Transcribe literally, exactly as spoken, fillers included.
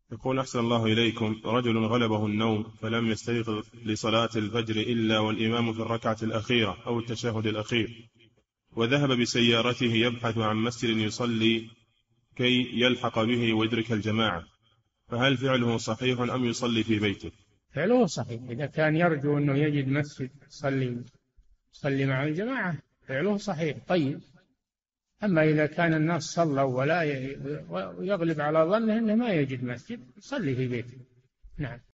يقول أحسن الله إليكم، رجل غلبه النوم فلم يستيقظ لصلاة الفجر إلا والإمام في الركعة الأخيرة أو التشهد الأخير، وذهب بسيارته يبحث عن مسجد يصلي كي يلحق به ويدرك الجماعة، فهل فعله صحيح أم يصلي في بيته؟ فعله صحيح، إذا كان يرجو أنه يجد مسجد يصلي يصلي مع الجماعة فعله صحيح. طيب، أما إذا كان الناس صلوا ولا يغلب على ظنه أنه ما يجد مسجد يصلي في بيته. نعم.